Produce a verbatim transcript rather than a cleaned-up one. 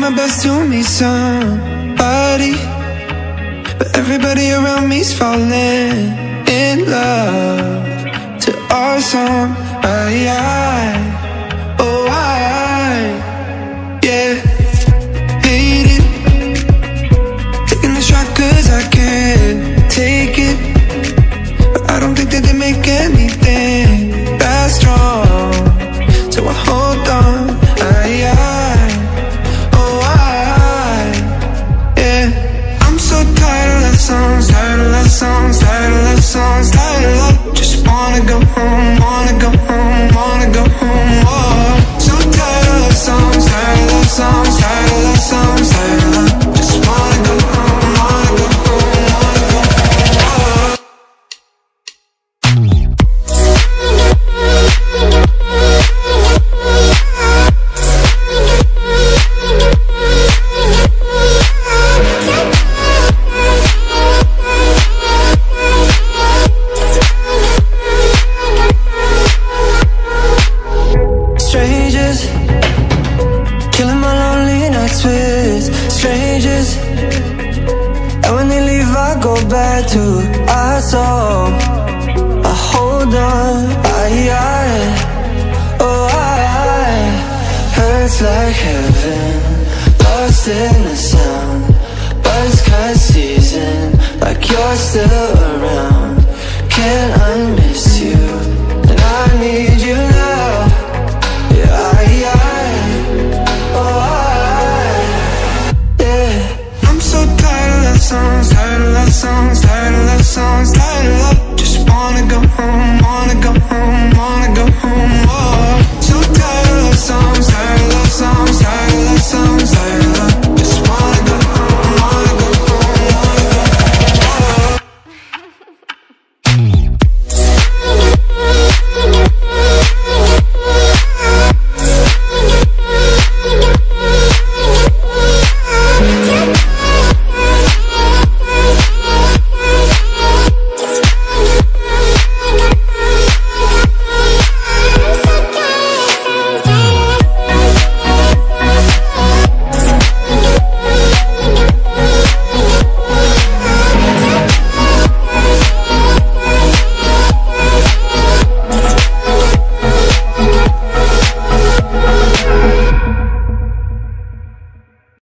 my best to meet somebody, but everybody around me's falling in love to our song. I, I, oh I, yeah, hate it, taking the shot cause I can't take it, but I don't think that they make anything that strong, so I hold on. I, I, oh I, yeah, I'm so tired of love songs, tired of love songs, tired of love songs, tired of love. Just wanna go home, wanna go home, wanna go home. Oh, so tired of love songs, tired of love songs, tired of love songs, tired of love. Just wanna go home, wanna go home, wanna go home. Oh. To our song, I hold on, I, I, oh I, hurts like heaven, lost in the sound, buzz cut season, like you're still around. Can I miss you? And I need you now.